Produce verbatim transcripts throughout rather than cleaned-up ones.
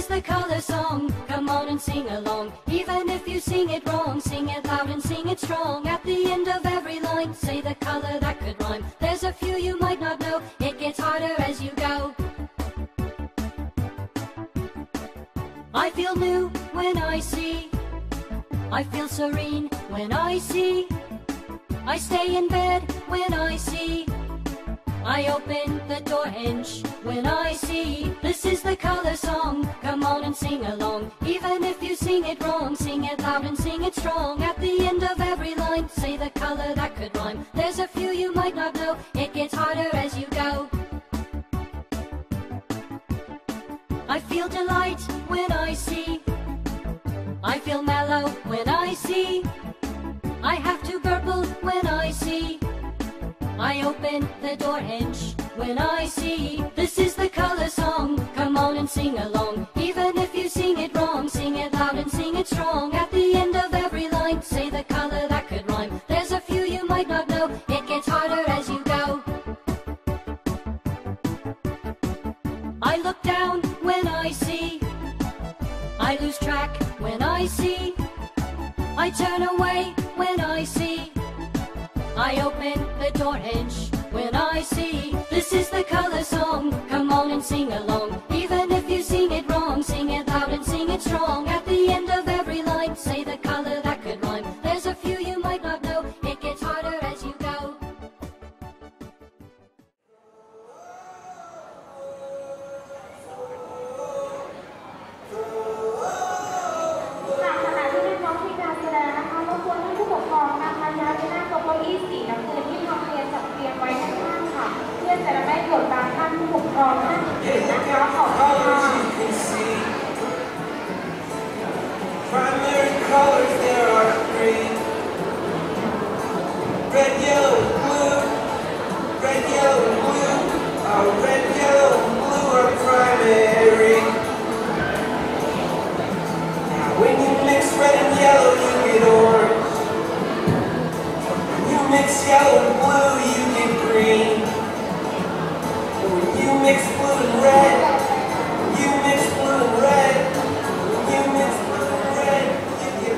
the color song. Come on and sing along. Even if you sing it wrong, sing it loud and sing it strong. At the end of every line, say the color that could rhyme. There's a few you might not know. It gets harder as you go. I feel new when I see. I feel serene when I see. I stay in bed when I see. I open the door hinge when I see. This is the color song. Come on and sing along. Even if you sing it wrong, sing it loud and sing it strong. At the end of every line, say the color that could rhyme. There's a few you might not know. It gets harder as you go. I feel delight when I see. I feel mellow when I see. I have to burble when I see. I open the door hinge when I see. This is the color song. Come on and sing along. Even if you sing it wrong, sing it loud and sing it strong. At the end of every line, say the color that could rhyme. There's a few you might not know. It gets harder as you go. I look down when I see. I lose track when I see. I turn away when I see. I open the door hinge when I see. This is the color song. Come on and sing along. Even if you sing it wrong, sing it loud and sing it strong. At the end of every line, say the color that could rhyme. There's a few you might not know. It gets harder as you go. Primary colors there are three. Red, yellow, blue. Red, yellow, blue. Uh, red, yellow, blue are primary. Now when you mix red and yellow, you get orange. When you mix yellow and blue, you get green. And when you mix blue and red, when you mix blue and red, when you mix blue and red, you get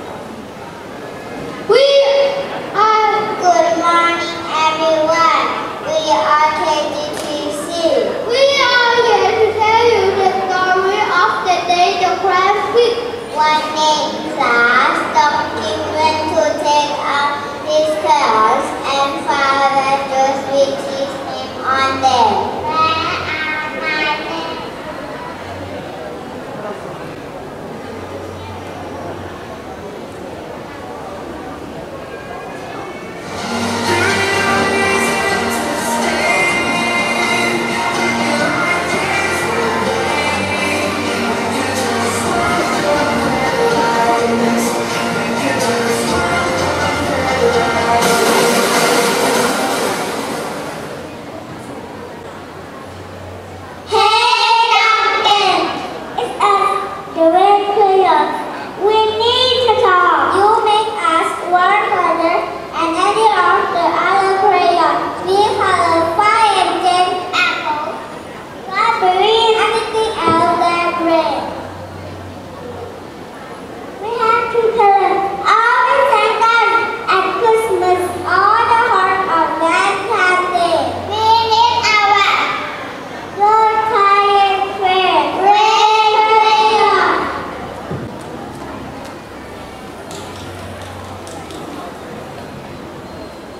We are good morning, everyone. We are K G T C. We are here to tell you the story of the day the craft week. One day, class, Doctor went to take out his clothes, and Father just with his name on them. Where are my names?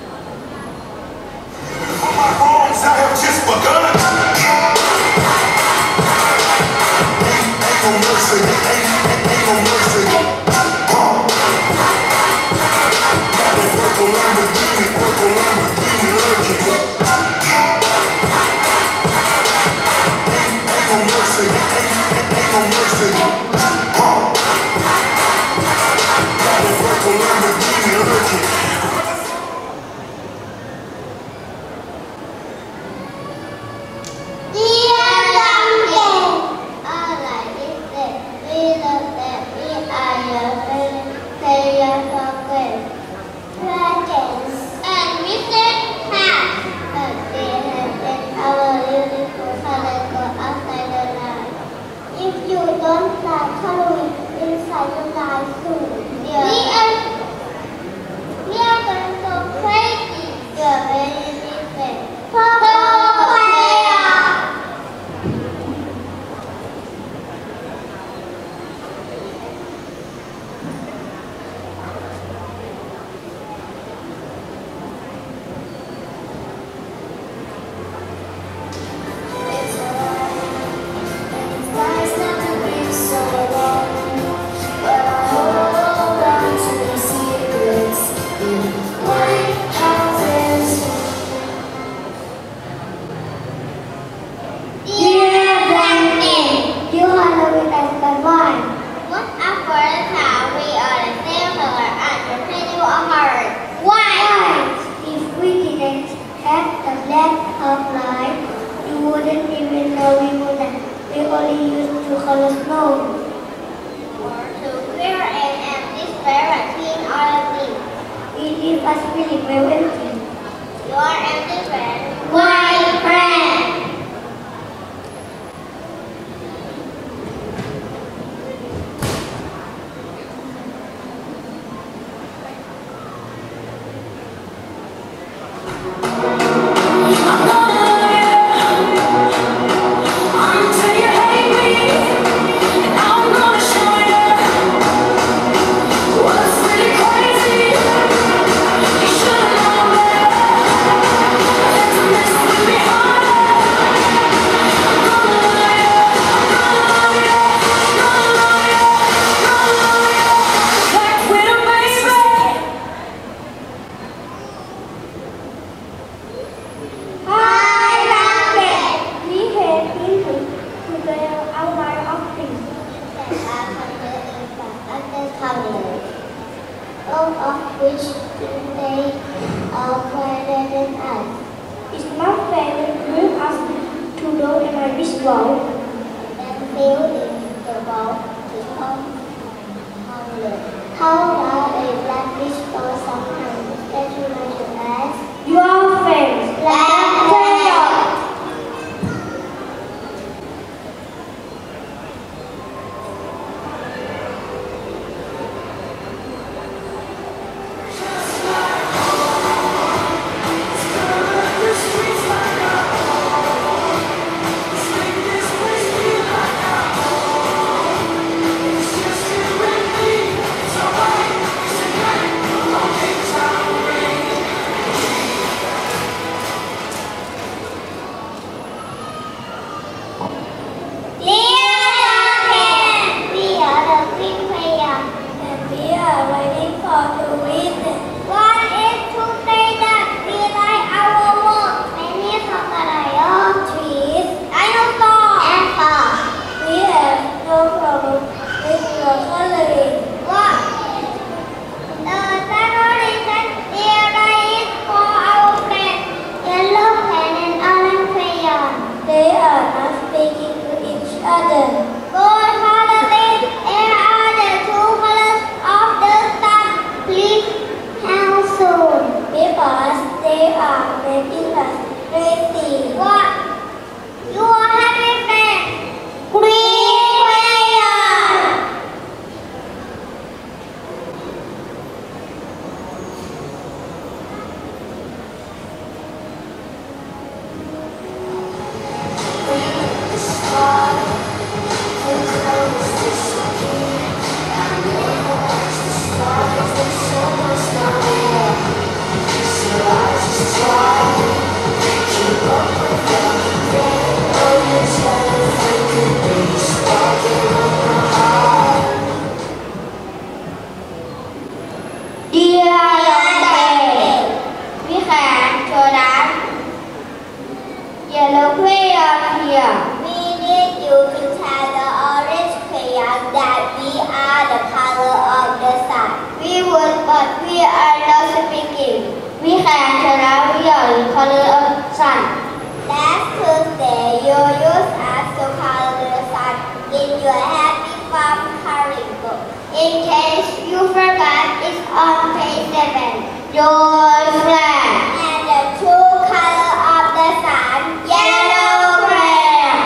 I have just begun. of light, you wouldn't even know we wouldn't. We only used to color snow. Or to clear and empty spirit in our things. It is a spirit well empty. Your empty friend. White friend. Both of which they are brighter than us. It's not fair to bring us to know in a rich world and feel in the world to come hunger. How about a black rich world sometimes that you like to ask? Your friends, black tail. Yellow crayon here. We need you to tell the orange crayon that we are the color of the sun. We would, but we are not speaking. We can tell we are the color of the sun. Last Tuesday, you used us to color the sun in your happy farm coloring book. In case you forgot, it's on page seven. Your flag and the two colors of the sun, yellow crayon.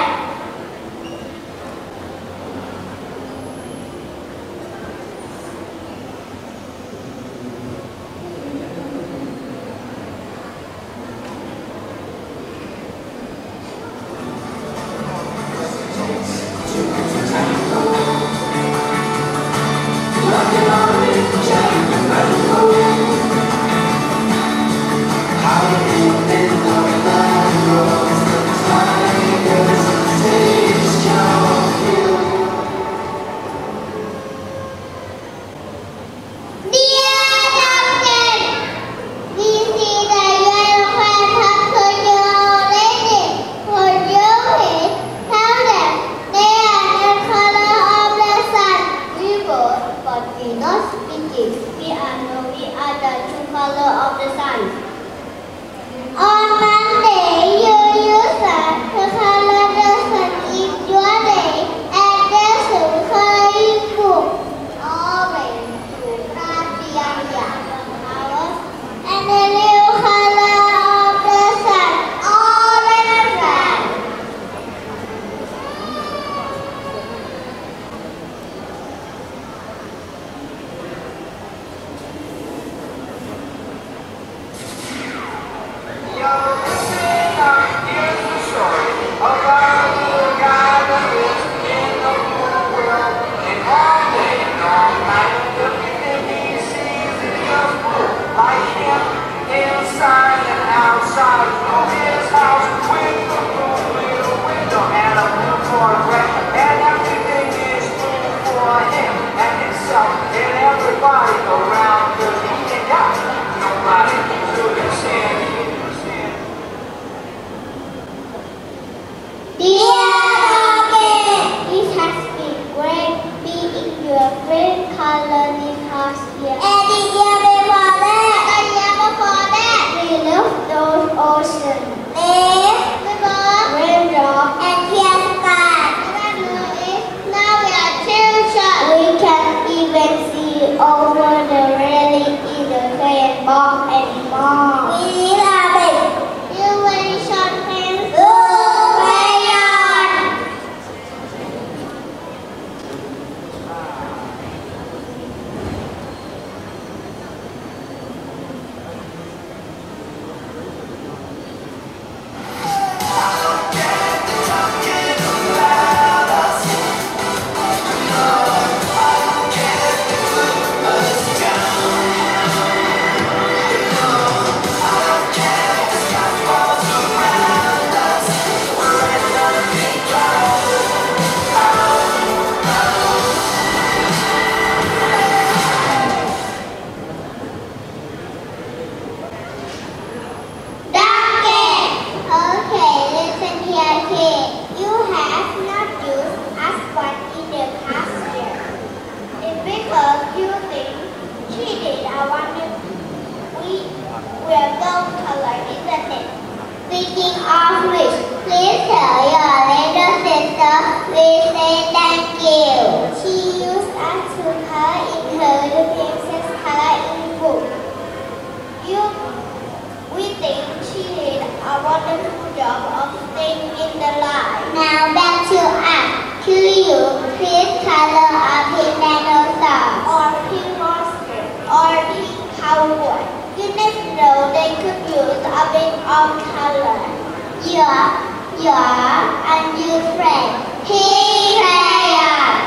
a bit of color. Your, your and your friend. He crayon.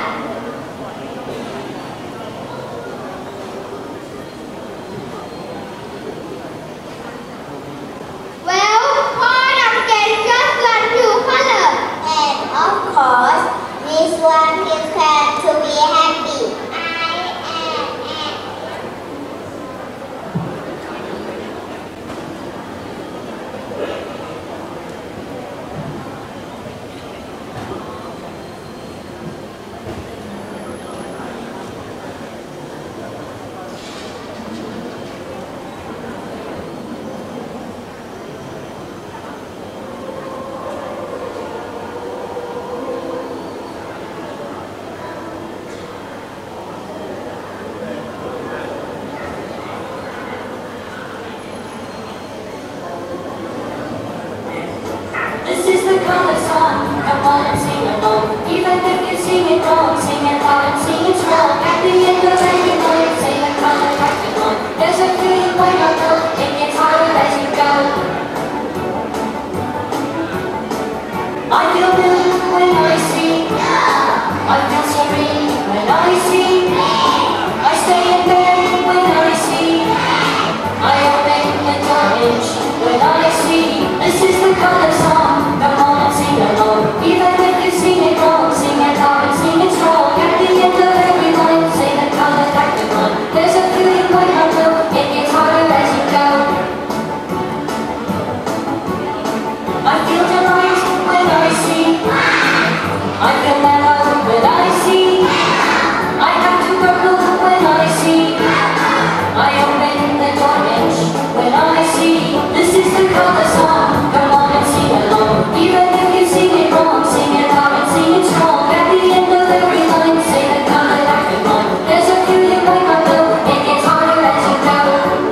Well, all of them just want to color. And of course, this one is going to be happy. I am happy. This is the color song, come on and sing along. Even if you sing it wrong, sing it loud and sing it strong. At the end of every line, say the color back along. There's a feeling when I go, it gets harder as you go. I feel blue when I see, I feel serene when I see, I stay in bed when I see, I open the orange when I see. This is the color song, come on and sing along. Even if you sing it wrong, sing it loud and sing it strong. At the end of every line, say the color back along. There's a feeling when I know, it gets harder as you go. I feel delight when I see, I feel mellow when I see, I have to purple when I see, I open the orange when I see. This is the color song, come on and sing along. Even if you sing it wrong, sing it loud and sing it strong. At the end of every line, say the color back along. There's a feeling when I know, it gets harder as you go.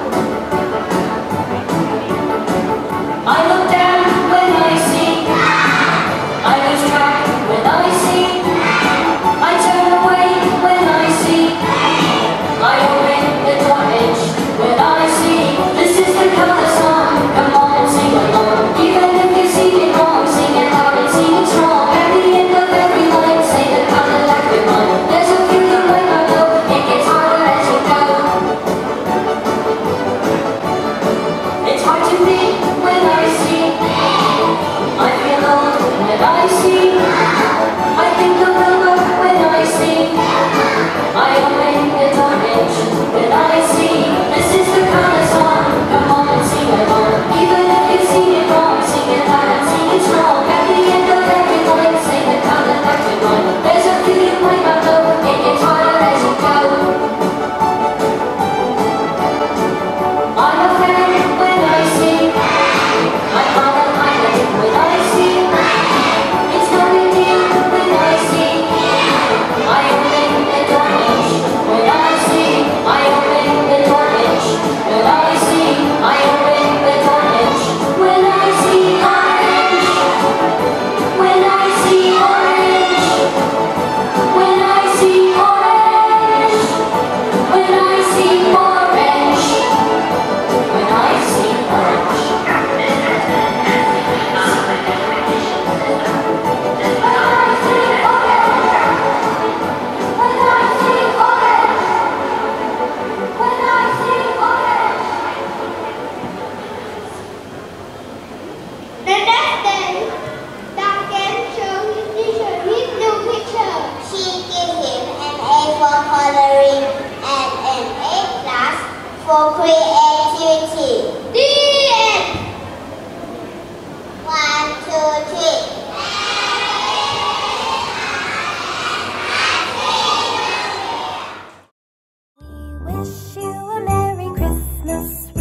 I look down when I see, I lose track when I see, I turn away when I see, I open the orange when I see. This is the color song, come on and sing along. Even if you sing it wrong, sing it loud and sing it strong. At the end of every line, say the color like we want. There's a feeling when I know, it gets harder as you go. It's hard to think when I see, I feel old when I see, I think of the love when I see, I open the orange when I see. This is the color song, come on and sing along. Even if you sing it wrong, sing it loud and sing it strong. At the end of every line, say the color that we want. There's a feeling when I know, it gets harder as you go. I'm a fan when I see, I follow my way when I see, it's no big deal when I see, I open the orange when I see, I open the orange when I see, I open the orange when I see orange, when I see orange, when I see orange, when I see orange, when I see orange. The next day, Duncan showed his teacher his new picture. She gave him an A for coloring and an A plus for creativity. The end. One, two, three. We wish you a Merry Christmas.